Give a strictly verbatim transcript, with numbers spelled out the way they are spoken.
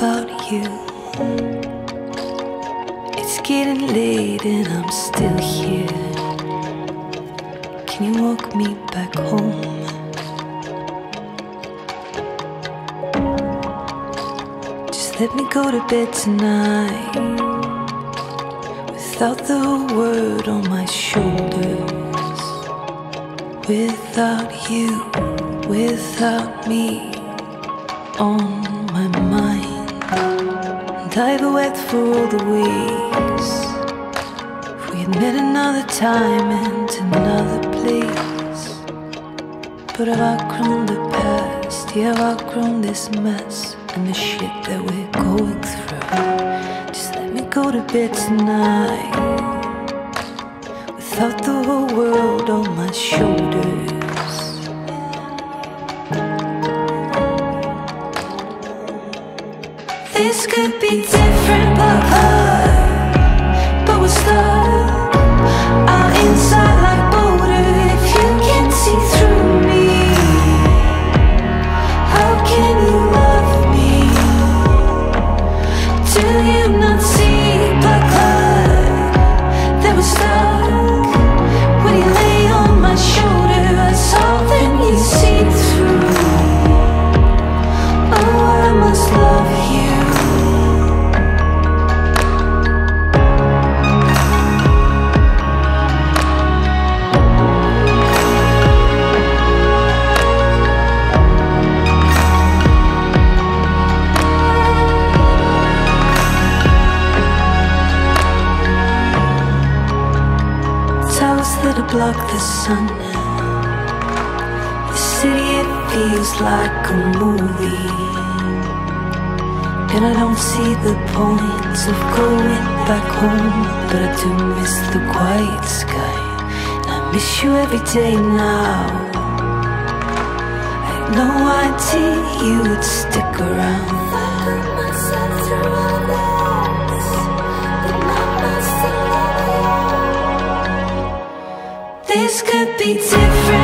about you. It's getting late and I'm still here. Can you walk me back home? Just let me go to bed tonight without the word on my shoulders. Without you, without me on my mind. And I've wept for all the ways we had met another time and another place. But I've outgrown the past, yeah, I've outgrown this mess and the shit that we're going through. Just let me go to bed tonight without the whole world on my shoulders. This could be different, but hard. But we're stuck out inside like water. If you can't see through me, how can you love me? Do you not see black cloud that we're stuck? When you lay on my shoulder, that's all that you see through. Oh, I must love you. Towers that block the sun. The city, it feels like a movie. And I don't see the point of going back home, but I do miss the quiet sky. And I miss you every day now. I had no idea you would stick around. I put myself through all this, but not myself. This could be different.